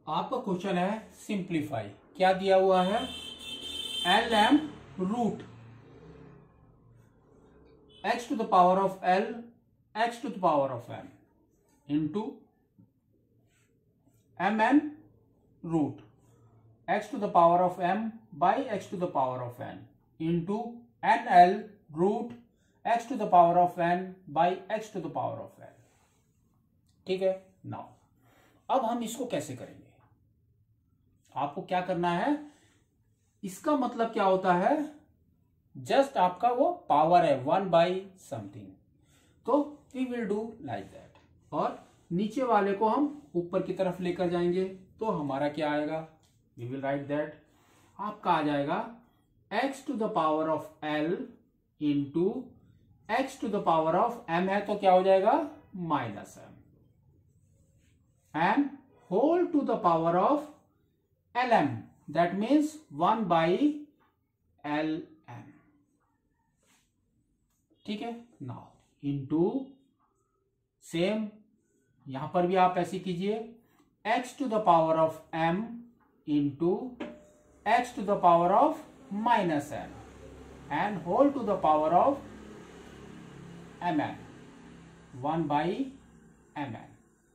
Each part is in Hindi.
आपका क्वेश्चन है सिंप्लीफाई। क्या दिया हुआ है? L M root X to the power of L X to the power of M into M N root X to the power of M by X to the power of N into N L root X to the power of N by X to the power of N. ठीक है। नाउ अब हम इसको कैसे करेंगे? आपको क्या करना है, इसका मतलब क्या होता है, जस्ट आपका वो पावर है 1 बाई समथिंग, तो we will do like that, और नीचे वाले को हम ऊपर की तरफ लेकर जाएंगे तो हमारा क्या आएगा, वी विल राइट दैट, आपका आ जाएगा x to the power of l into X to the power of m है तो क्या हो जाएगा minus m and whole to the power of lm, that means 1 by lm। ठीक है। नाउ इनटू सेम यहां पर भी आप ऐसे कीजिए, x to the power of m into X to the power of minus m and whole to the power of mn 1 by mn।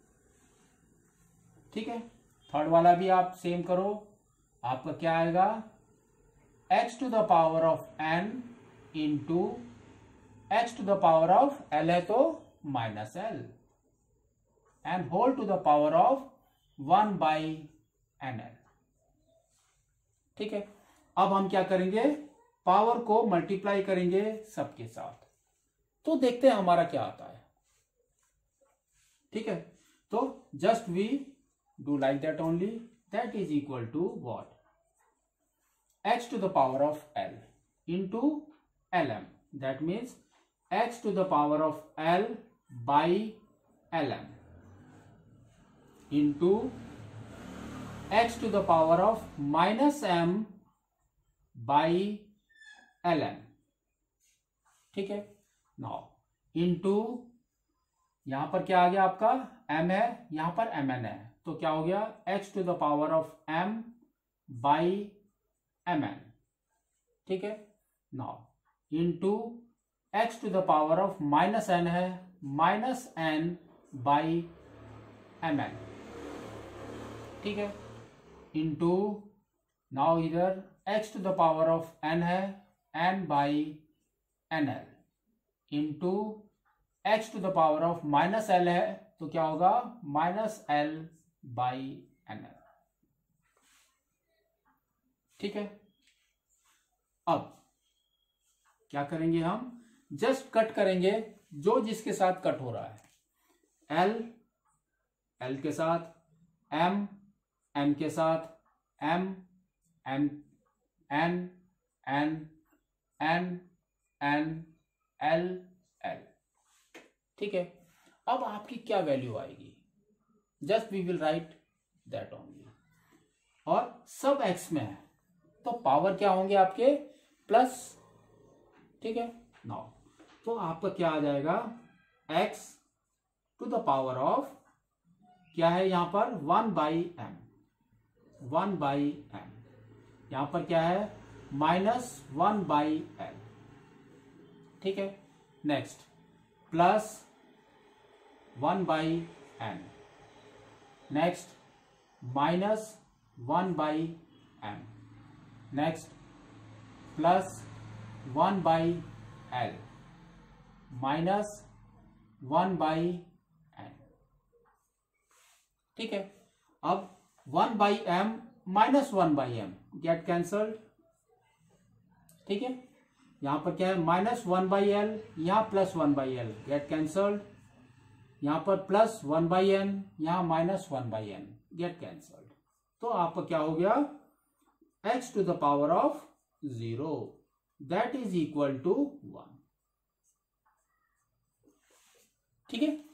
ठीक है। थर्ड वाला भी आप सेम करो, आपका क्या आएगा, x to the power of n into X to the power of l है तो minus l and whole to the power of 1 by nl। ठीक है। अब हम क्या करेंगे, पावर को मल्टीप्लाई करेंगे सबके साथ, तो देखते हैं हमारा क्या आता है। ठीक है। तो just we do like that only, that is equal to what, x to the power of l into lm, that means x to the power of l by lm into x to the power of minus m by lm। ठीक है। नाउ into यहां पर क्या आ गया, आपका m है, यहां पर mn है, तो क्या हो गया x to the power of m by mn। ठीक है। Now into X to the power of minus n है, माइनस n बाई mn। ठीक है। इंटू नाउ इधर x to the power of n है, n by nl into X to the power of minus l है तो क्या होगा माइनस l बाई nl। ठीक है। अब क्या करेंगे, हम जस्ट कट करेंगे जो जिसके साथ कट हो रहा है, l l के साथ, m m के साथ, m m n n n n l l। ठीक है। अब आपकी क्या वैल्यू आएगी, just we will write that only, और सब x में है तो पावर क्या होंगे आपके प्लस। ठीक है। नाउ तो आपका क्या आ जाएगा, x to the power of क्या है यहां पर 1 बाई m, 1 बाई m, यहां पर क्या है माइनस 1 बाई l। ठीक है। Next plus 1 by n, next minus 1 by m, next plus 1 by l minus 1 by n। ठीक है। अब 1 by m minus 1 by m get cancelled. ठीक है। यहां पर क्या है माइनस 1 बाई l, यहां plus 1 by l get cancelled, यहां पर प्लस 1 बाई n, यहां minus 1 by n get cancelled, तो आपका क्या हो गया x to the power of 0 that is equal to 1। ठीक है।